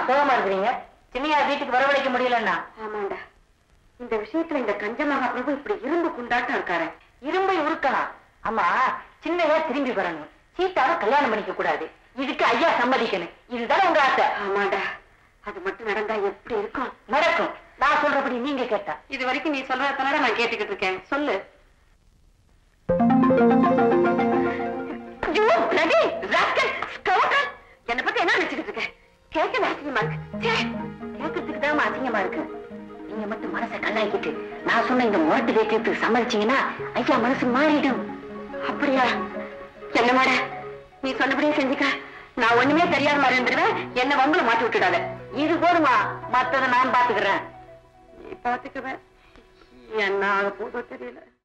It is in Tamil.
சோகமா இருக்கிறீங்க? சின்னையா வீட்டுக்கு வரவழைக்க முடியலன்னா? ஆமாண்டா, இந்த விஷயத்துல இந்த கஞ்ச மகாபிரபு இப்படி இரும்பு குண்டாட்டம் இருக்காரு. இரும்பை உருக்கலாம். அம்மா, சின்னையா திரும்பி வரணும், சீட்டாவை கல்யாணம் பண்ணிக்க கூடாது. இதுக்கு ஐயா சம்மதிக்கணும். இதுதான் உங்க ஆசை. ஆமாண்டா, அது மட்டும் நடந்தா எப்படி இருக்கும்? நடக்கும். நான் சொல்றபடி நீங்க கேட்டா. இது வரைக்கும் நீ சொல்றதுனால நான் கேட்டுக்கிட்டு இருக்கேன். சொல்லு. என்ன பத்தி என்ன நினைச்சுக்கிட்டு இருக்க? கேட்க அசிங்கமா இருக்கு. கேட்கறதுக்கு தான் அசிங்கமா இருக்கு. நீங்க மட்டும் மனசை கல்லாக்கிட்டு நான் சொன்ன இந்த முரட்டு வேட்டியத்துக்கு சம்மதிச்சீங்கன்னா ஐயா மனசு மாறிடும். அப்படியா? என்ன மாட, நீ சொன்னபடியே செஞ்சுக்க. நான் ஒண்ணுமே தெரியாத மாதிரி இருந்துருவேன். என்ன வம்புல மாட்டி விட்டுடாத. இது போதுமா? மத்ததை நான் பாத்துக்கிறேன். நீ பாத்துக்குவேன். என்ன ஆக போதோ தெரியல.